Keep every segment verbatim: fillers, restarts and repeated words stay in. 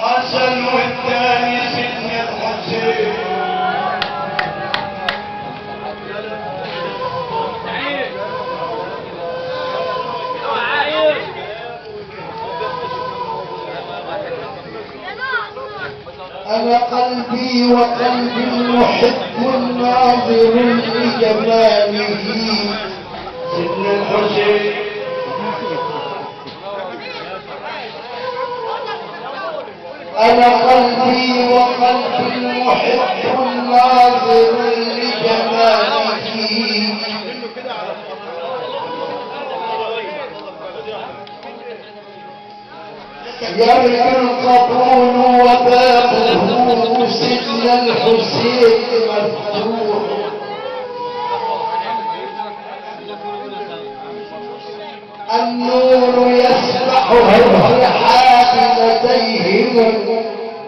حسن والثاني سيدنا الحسين. أنا قلبي وقلبي المحب الناظر لجماله سيدنا الحسين. أنا قلبي وقلبي المحب الناظر لجماله يرجو القبول وبابه سيدنا الحسين مفتوح. النور يسبح في الرحاب لديهم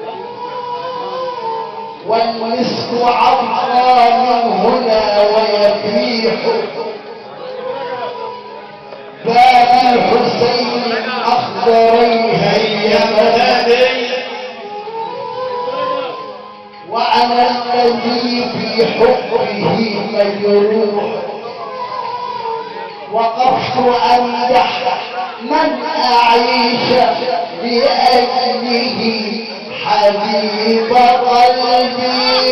والمسك عطرى من هنا ويفيح. باب الحسين اخضرين هيمنني وانا الذي في حبه مجروح. وقفت امدح من اعيش لاجله حبيب قلبي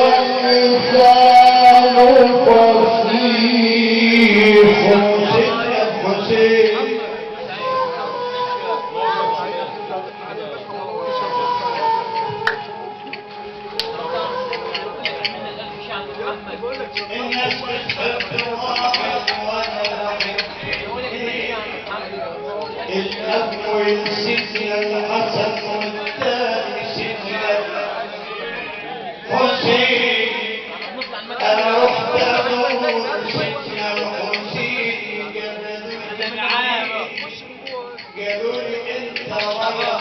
واللسان فصيح. الناس بتحب واحد وانا بحب الاول سيدنا الحسن والثاني سيدنا الحسين. انا رحت ادور سيدنا الحسين قالوا لي انت رايح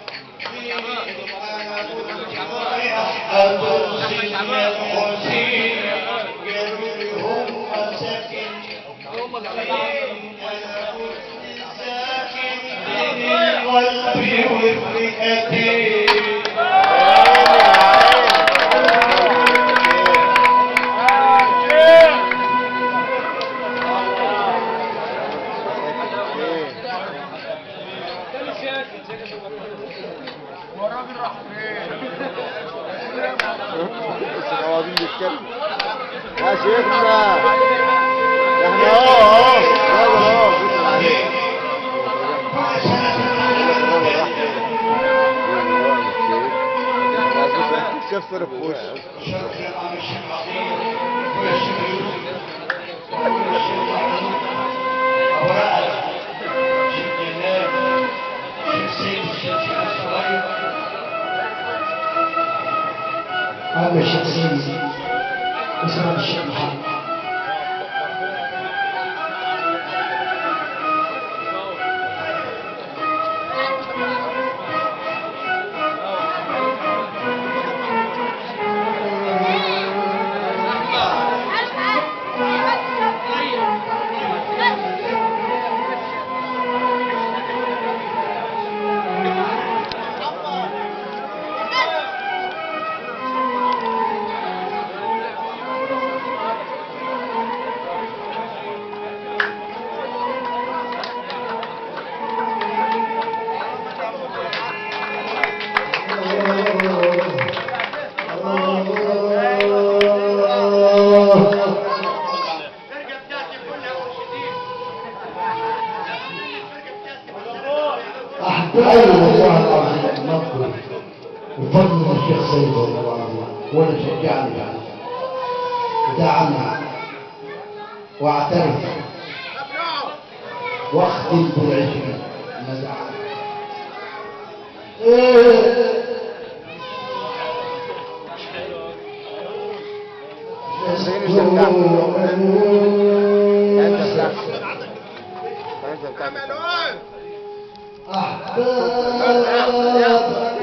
انا كنت رايح ادور سيدنا الحسين. قالوا لي هم ساكن قلبي والرئتين. والراجل راح فين؟ الصوابين بالكلب يا شيخنا احنا اهو اهو اهو بسم عليك. كفر في وشه. هذا الشيخ سيدي اسمه الشيخ محمد. أيوة والله العظيم نقول وفضل الشيخ سيد والله العظيم وأنا شجعني يعني ودعمني واعترف واختم بالعشرين ما دعاني. زين الشركة انت بتاعك انت بتاعك أحباب